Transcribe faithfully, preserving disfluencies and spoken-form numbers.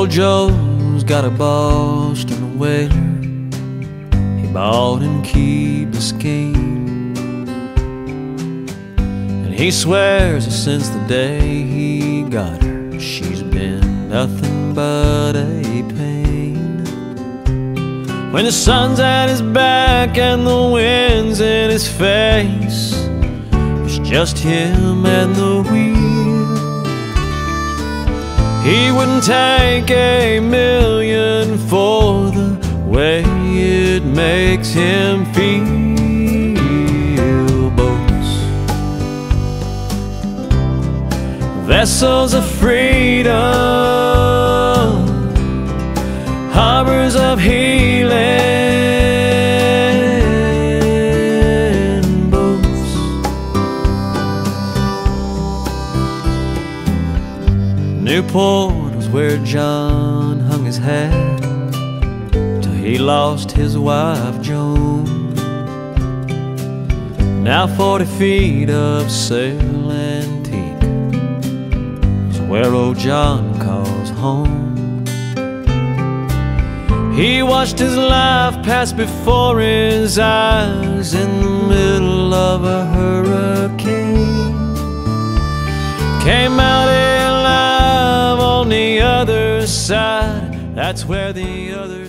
Old Joe's got a Boston whaler he bought in Key Biscayne, and he swears that since the day he got her, she's been nothing but a pain. When the sun's at his back and the wind's in his face, it's just him and the wheel. He wouldn't take a million for the way it makes him feel. Boats, vessels of freedom, harbors of healing. Boats, Newport was where John hung his hat till he lost his wife Joan. Now forty feet of sail antique is where old John calls home. He watched his life pass before his eyes in the middle of a hurricane, came out alive on the other side. That's where the other